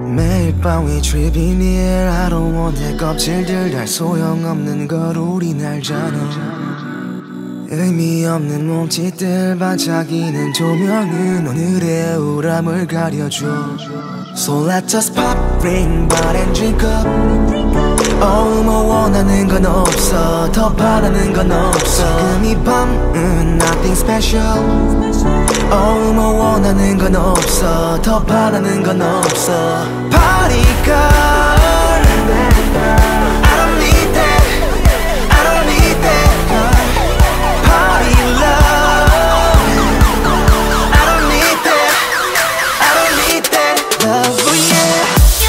매일 밤 we tripping here. I don't want that 껍질들 달 소용없는 걸 우린 알잖아. 의미 없는 몸짓들 반짝이는 조명은 오늘의 우울함을 가려줘. So let's just pop, ring, bar and drink up. Oh 뭐 원하는 건 없어, 더 바라는 건 없어. 지금 이 밤은 nothing special. Oh 뭐 원하는 건 없어, 더 바라는 건 없어. Party girl, I don't need that, I don't need that girl. Party love, I don't need that, I don't need that love, oh yeah.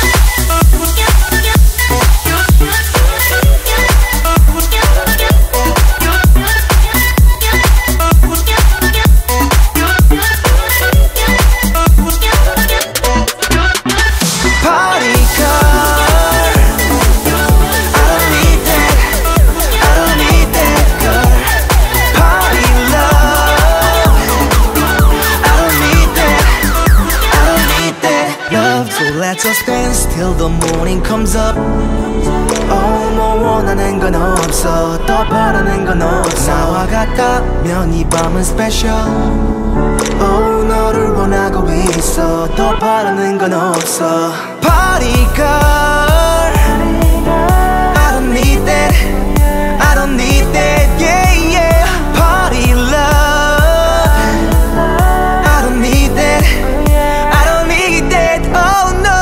Let's just dance till the morning comes up. Oh 뭐 원하는 건 없어, 더 바라는 건 없어. 나와 같다면 이 밤은 special. Oh 너를 원하고 있어, 더 바라는 건 없어. Party girl, I don't need that, I don't need that, yeah yeah. Party love, I don't need that, I don't need that, oh no.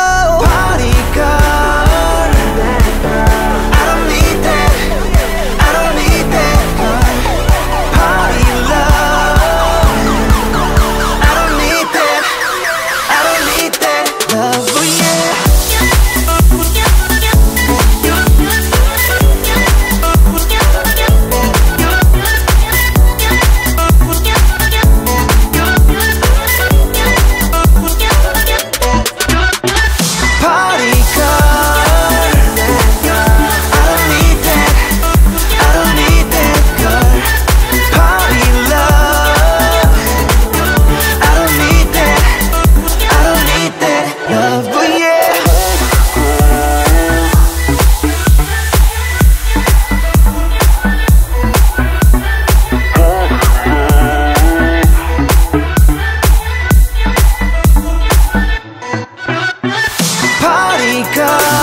Party girl.